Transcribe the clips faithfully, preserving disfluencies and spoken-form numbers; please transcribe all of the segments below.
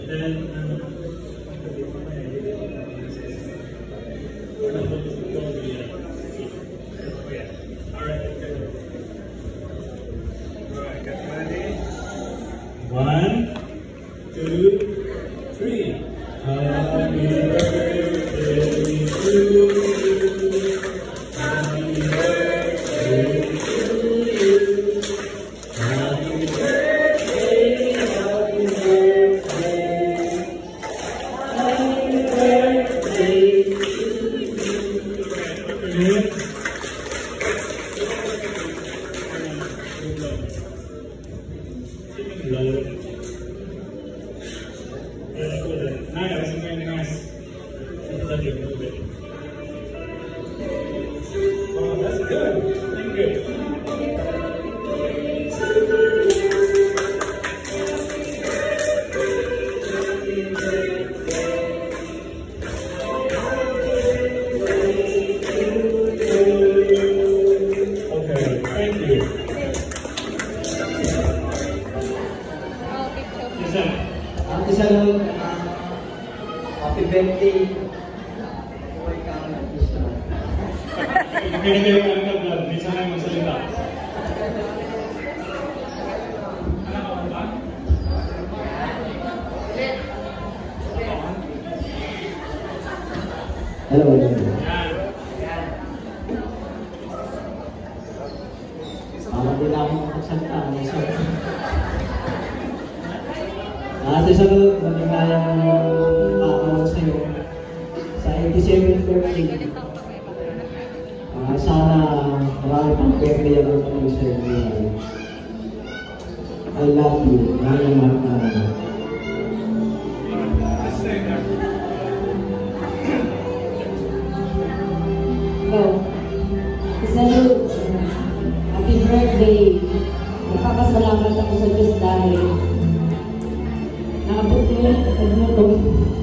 then, uh, one, two, three. Happy birthday to you. Happy birthday to you. Happy birthday, happy birthday. Happy birthday to you. Love. Nice, very nice. Oh, that's good. Thank you. Okay, thank you. Happy salud, happy birthday. Huwag kang gusto. Binigay ko ang vlog, may sanay magsalita. Anak ko ba? Hello. Parang din ako magsalita. Ate Salud, maligayang araw sa iyo sa eighty-seventh birthday. Uh, sana marami pang birthday ang kami sa iyo. I love you. Maraming maraming. Go. Salud. Happy birthday. Nagpapasalamat ako sa Diyos dahil nakabot niya at nutong.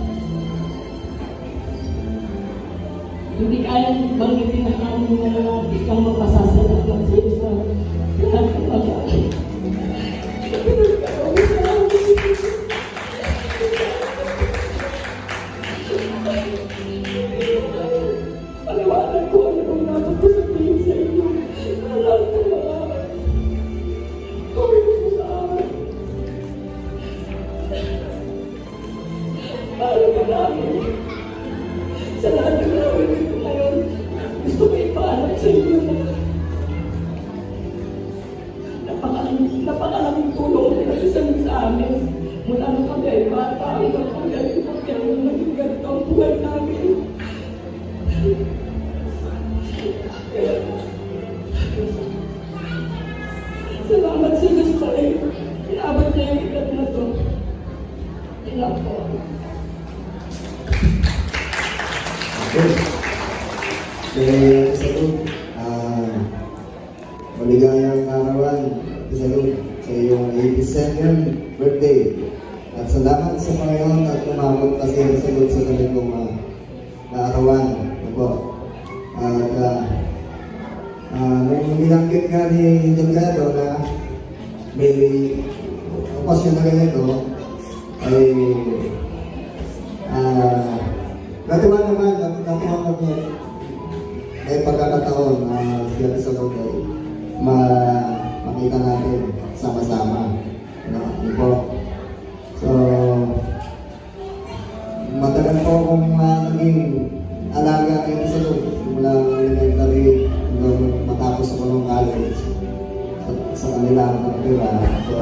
Hindi kayang banggitin ang aming mga ikang magpasasalamat sa Diyos na lahat ng pag-aaral. Paliwanag ko ano kung dapat ko sabihin sa inyo. Alam ko mga gawin ko sa akin. Para ka namin. Sa lahat ng gawin ko ngayon, gusto ko ipaalam sa inyo. Napakalaming, napakalaming tulong na nasisalit sa amin. Mula nung kami ay bata, hanggang kami ay ipagkaya ng naging ganito ang buhay namin. Kaya, salamat sa Diyos pa rin. Inabot niya yung ikat na to. Ilang po. Okay. Kaya sa ito, maligayang arawan sa sa iyong eighty-second birthday. At salamat sa Panginoon at umabot kasi ang sagot sa ganitong uh, naarawan. Ako. At uh, uh, nung binanggit nga ni Delgado na may okasyon na ganito ay uh, natuwa naman, natuwa naman may pagkakataon na uh, siya sa loob ay ma makita natin sama-sama. Ano po? So, matagal po akong uh, naging alaga kayo sa loob mula elementary hanggang matapos ako ng college sa, sa kanila ang natira. So,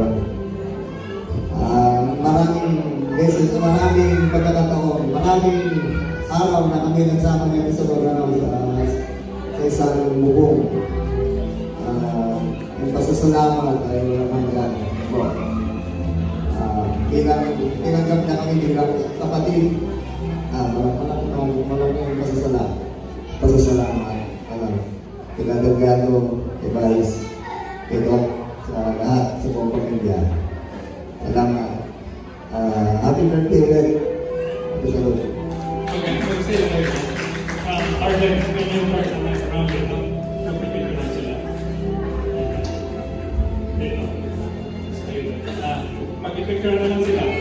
uh, maraming beses, maraming pagkakataon, maraming araw na kami nagsama ngayon sa programa sa, sa isang bubong. Uh, yung pasasalamat ay walang hanggan po. Uh, tinanggap na kami bilang kapatid. Uh, malaking malaking pasasalamat. Pasasalamat. Ano, kila Delgado, kay Vice, kay Doc, sa lahat sa buong pamilya. Salamat. Uh, happy birthday ulit. Happy birthday. Okay, so say like, um, Arlen, when you start on that round, napipil ko na sila. Dito. Ah, mag-picture na lang sila.